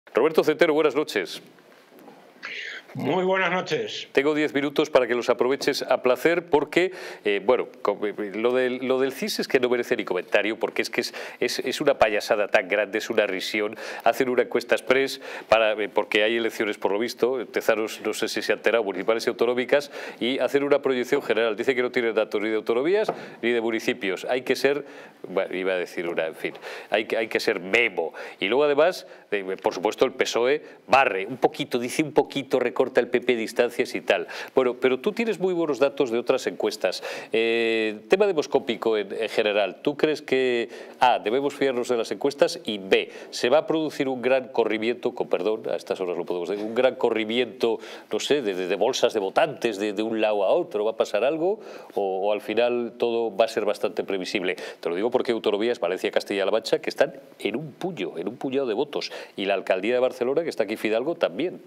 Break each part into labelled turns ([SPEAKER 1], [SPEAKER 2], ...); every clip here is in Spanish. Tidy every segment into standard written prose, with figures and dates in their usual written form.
[SPEAKER 1] Roberto Centeno, buenas noches.
[SPEAKER 2] Muy buenas noches.
[SPEAKER 1] Tengo 10 minutos para que los aproveches a placer porque, bueno, lo del CIS es que no merece ni comentario porque es una payasada tan grande, es una risión. Hacen una encuesta express porque hay elecciones por lo visto, Tezanos no sé si se han enterado, municipales y autonómicas, y hacen una proyección general. Dice que no tienen datos ni de autonomías ni de municipios. Hay que ser, bueno, iba a decir una, en fin, hay que ser memo. Y luego además, por supuesto, el PSOE barre un poquito, dice un poquito, recorta el PP distancias y tal. Bueno, pero tú tienes muy buenos datos de otras encuestas. Tema demoscópico en general. ¿Tú crees que A, debemos fiarnos de las encuestas y B, se va a producir un gran corrimiento, con perdón, a estas horas lo podemos decir, un gran corrimiento, no sé, de bolsas de votantes de un lado a otro? ¿Va a pasar algo o al final todo va a ser bastante previsible? Te lo digo porque autonomías, Valencia, Castilla-La Mancha, que están en un puñado de votos, y la alcaldía de Barcelona, que está aquí Fidalgo, también.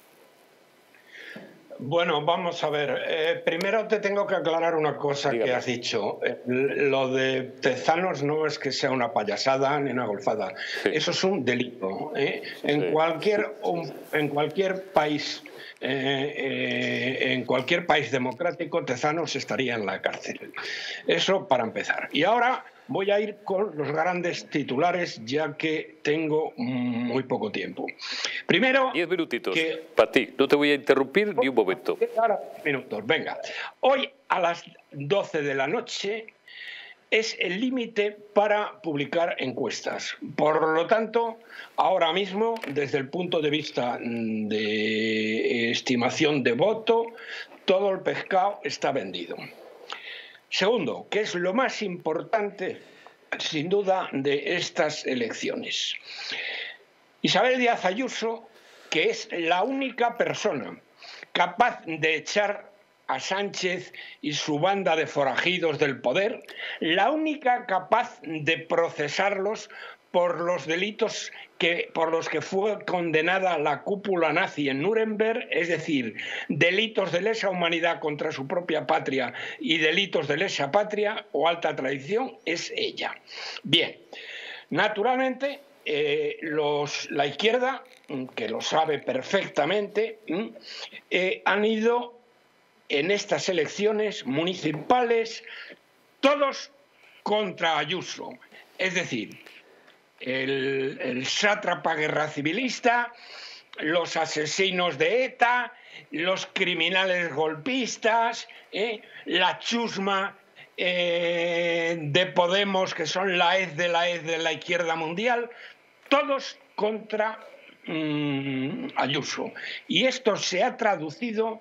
[SPEAKER 2] Bueno, vamos a ver. Primero te tengo que aclarar una cosa. Dígame. Que has dicho. Lo de Tezanos no es que sea una payasada ni una golfada. Sí. Eso es un delito. En cualquier país. En cualquier país democrático, Tezanos estaría en la cárcel. Eso para empezar. Y ahora voy a ir con los grandes titulares, ya que tengo muy poco tiempo. Primero...
[SPEAKER 1] 10 minutitos para ti. No te voy a interrumpir ni un momento.
[SPEAKER 2] Ahora, minutos. Venga. Hoy a las 12 de la noche es el límite para publicar encuestas. Por lo tanto, ahora mismo, desde el punto de vista de estimación de voto, todo el pescado está vendido. Segundo, que es lo más importante, sin duda, de estas elecciones. Isabel Díaz Ayuso, que es la única persona capaz de echar a Sánchez y su banda de forajidos del poder, la única capaz de procesarlos por los delitos por los que fue condenada la cúpula nazi en Nuremberg, es decir, delitos de lesa humanidad contra su propia patria y delitos de lesa patria o alta traición, es ella. Bien, naturalmente la izquierda, que lo sabe perfectamente, han ido en estas elecciones municipales todos contra Ayuso, es decir, el sátrapa guerra civilista, los asesinos de ETA, los criminales golpistas, la chusma de Podemos, que son la hez de la izquierda mundial, todos contra Ayuso. Y esto se ha traducido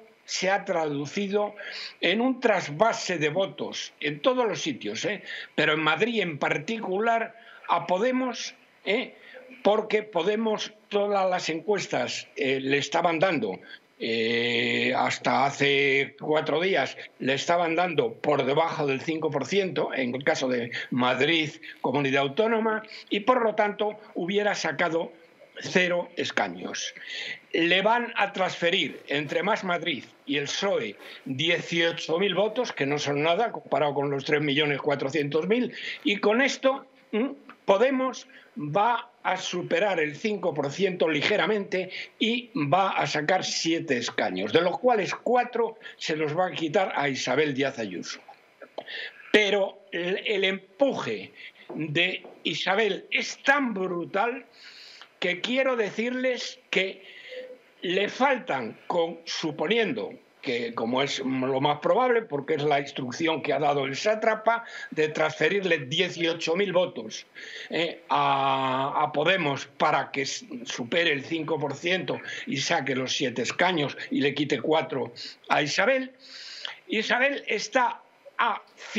[SPEAKER 2] en un trasvase de votos en todos los sitios, pero en Madrid en particular a Podemos, porque Podemos, todas las encuestas le estaban dando, hasta hace 4 días, le estaban dando por debajo del 5%, en el caso de Madrid, comunidad autónoma, y por lo tanto hubiera sacado 0 escaños. Le van a transferir entre Más Madrid y el PSOE 18.000 votos, que no son nada comparado con los 3.400.000, y con esto Podemos va a superar el 5% ligeramente y va a sacar 7 escaños, de los cuales 4 se los va a quitar a Isabel Díaz Ayuso. Pero el empuje de Isabel es tan brutal que quiero decirles que le faltan, suponiendo que, como es lo más probable, porque es la instrucción que ha dado el sátrapa, de transferirle 18.000 votos a Podemos para que supere el 5% y saque los 7 escaños y le quite 4 a Isabel. Isabel está a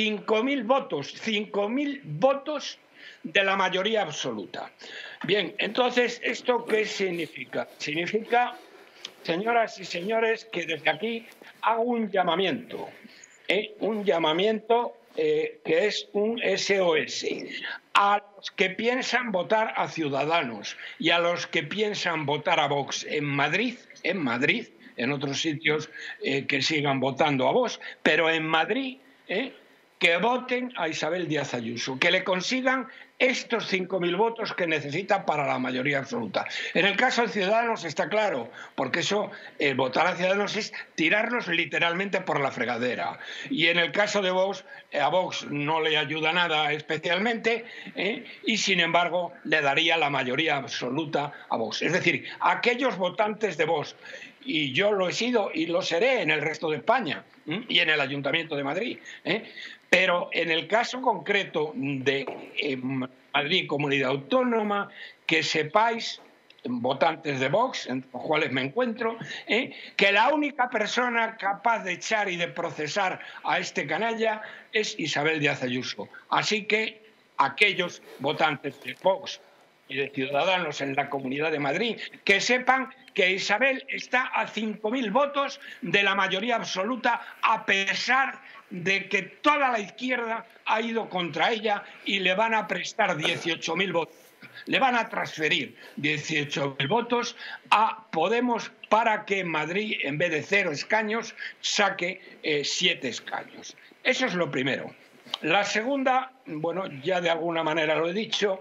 [SPEAKER 2] 5.000 votos de la mayoría absoluta. Bien, entonces, ¿esto qué significa? Significa, señoras y señores, que desde aquí hago un llamamiento que es un SOS a los que piensan votar a Ciudadanos y a los que piensan votar a Vox en Madrid, en otros sitios que sigan votando a Vox, pero en Madrid, que voten a Isabel Díaz Ayuso, que le consigan estos 5.000 votos que necesita para la mayoría absoluta. En el caso de Ciudadanos está claro, porque eso, votar a Ciudadanos es tirarlos literalmente por la fregadera. Y en el caso de Vox, a Vox no le ayuda nada especialmente, y sin embargo le daría la mayoría absoluta a Vox. Es decir, aquellos votantes de Vox, y yo lo he sido y lo seré en el resto de España y en el Ayuntamiento de Madrid, pero en el caso concreto de Madrid Comunidad Autónoma, que sepáis, votantes de Vox, entre los cuales me encuentro, que la única persona capaz de echar y de procesar a este canalla es Isabel Díaz Ayuso. Así que aquellos votantes de Vox y de Ciudadanos en la Comunidad de Madrid, que sepan que Isabel está a 5.000 votos de la mayoría absoluta, a pesar de que toda la izquierda ha ido contra ella y le van a prestar 18.000 votos. Le van a transferir 18.000 votos a Podemos para que Madrid, en vez de 0 escaños, saque 7 escaños. Eso es lo primero. La segunda, bueno, ya de alguna manera lo he dicho,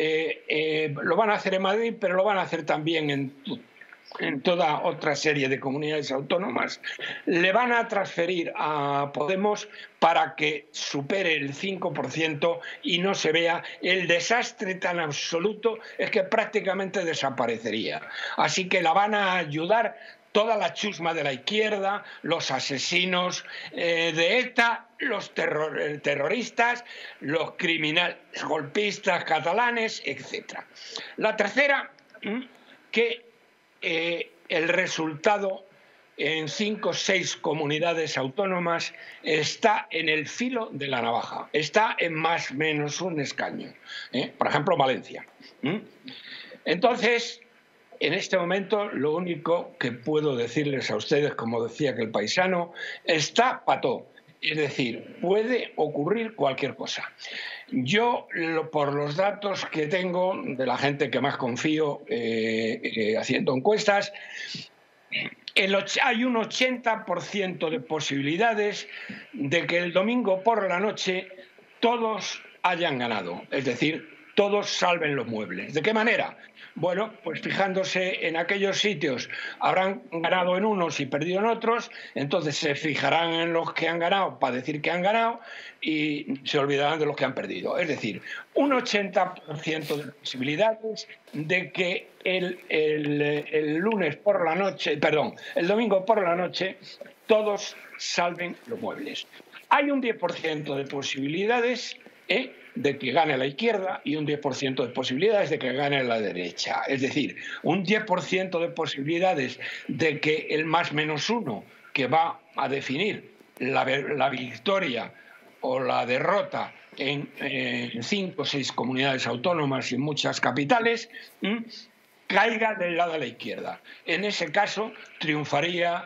[SPEAKER 2] lo van a hacer en Madrid, pero lo van a hacer también en toda otra serie de comunidades autónomas. Le van a transferir a Podemos para que supere el 5% y no se vea el desastre tan absoluto, es que prácticamente desaparecería. Así que la van a ayudar toda la chusma de la izquierda, los asesinos de ETA, los terroristas, los criminales golpistas catalanes, etc. La tercera, que el resultado en 5 o 6 comunidades autónomas está en el filo de la navaja, está en más o menos un escaño. Por ejemplo, Valencia. Entonces, en este momento, lo único que puedo decirles a ustedes, como decía que el paisano, está pató. Es decir, puede ocurrir cualquier cosa. Yo, por los datos que tengo de la gente que más confío haciendo encuestas, hay un 80% de posibilidades de que el domingo por la noche todos hayan ganado. Es decir, todos salven los muebles. ¿De qué manera? Bueno, pues fijándose en aquellos sitios, habrán ganado en unos y perdido en otros, entonces se fijarán en los que han ganado para decir que han ganado y se olvidarán de los que han perdido. Es decir, un 80% de posibilidades de que el lunes por la noche, perdón, el domingo por la noche, todos salven los muebles. Hay un 10% de posibilidades de que gane la izquierda y un 10% de posibilidades de que gane la derecha. Es decir, un 10% de posibilidades de que el más menos uno, que va a definir la victoria o la derrota en 5 o 6 comunidades autónomas y en muchas capitales, caiga del lado de la izquierda. En ese caso triunfaría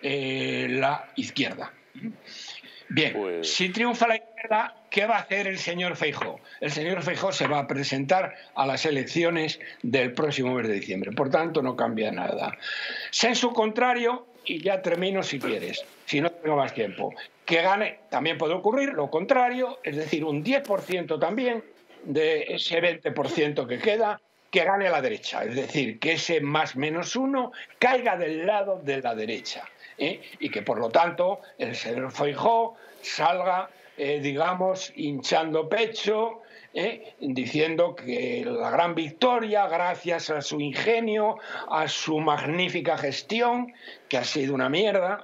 [SPEAKER 2] la izquierda. Bien, pues si triunfa la izquierda, ¿qué va a hacer el señor Feijóo? El señor Feijóo se va a presentar a las elecciones del próximo mes de diciembre. Por tanto, no cambia nada. Sensu contrario, y ya termino si quieres, si no tengo más tiempo. Que gane, también puede ocurrir lo contrario, es decir, un 10% también de ese 20% que queda, que gane la derecha. Es decir, que ese más menos uno caiga del lado de la derecha. Y que por lo tanto el señor Feijóo salga, digamos, hinchando pecho, diciendo que la gran victoria, gracias a su ingenio, a su magnífica gestión, que ha sido una mierda,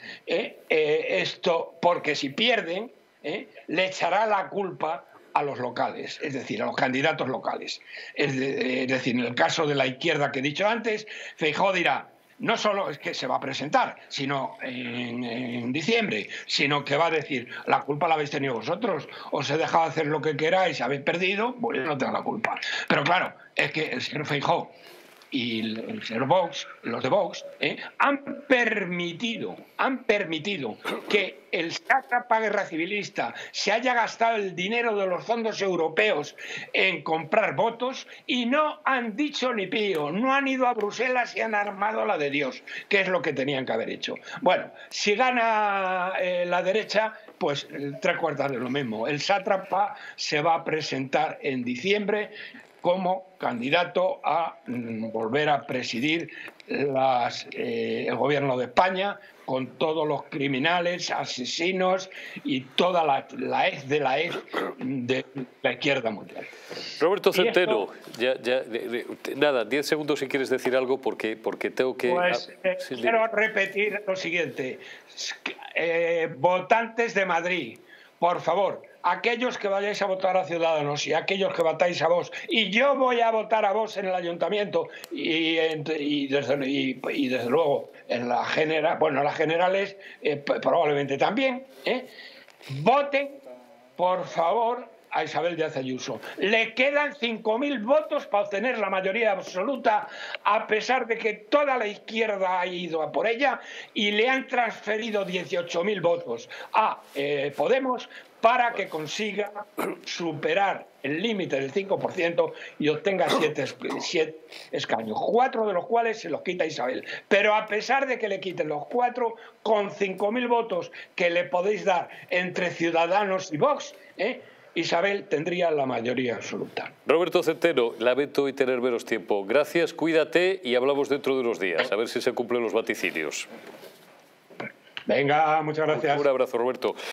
[SPEAKER 2] esto porque si pierden, le echará la culpa a los locales, es decir, a los candidatos locales. Es decir, en el caso de la izquierda que he dicho antes, Feijóo dirá, no solo es que se va a presentar, sino en diciembre, sino que va a decir, la culpa la habéis tenido vosotros, os he dejado hacer lo que queráis, habéis perdido, pues yo no tengo la culpa. Pero claro, es que el señor Feijóo y el señor Vox, los de Vox, han permitido que el sátrapa guerra civilista se haya gastado el dinero de los fondos europeos en comprar votos y no han dicho ni pío, no han ido a Bruselas y han armado la de Dios, que es lo que tenían que haber hecho. Bueno, si gana la derecha, pues 3/4 de lo mismo. El sátrapa se va a presentar en diciembre como candidato a volver a presidir el gobierno de España, con todos los criminales, asesinos y toda la hez de la hez de la izquierda mundial.
[SPEAKER 1] Roberto Centeno, nada, 10 segundos si quieres decir algo, porque tengo que...
[SPEAKER 2] Pues quiero repetir lo siguiente. Votantes de Madrid, por favor, aquellos que vayáis a votar a Ciudadanos y aquellos que votáis a Vox, y yo voy a votar a Vox en el ayuntamiento y desde luego en las generales probablemente también, voten por favor a Isabel Díaz Ayuso. Le quedan 5.000 votos para obtener la mayoría absoluta, a pesar de que toda la izquierda ha ido a por ella y le han transferido 18.000 votos a Podemos para que consiga superar el límite del 5% y obtenga 7 escaños, 4 de los cuales se los quita Isabel. Pero a pesar de que le quiten los 4, con 5.000 votos que le podéis dar entre Ciudadanos y Vox, Isabel tendría la mayoría absoluta.
[SPEAKER 1] Roberto Centeno, lamento hoy tener menos tiempo. Gracias, cuídate y hablamos dentro de unos días, a ver si se cumplen los vaticinios.
[SPEAKER 2] Venga, muchas gracias.
[SPEAKER 1] Un abrazo, Roberto.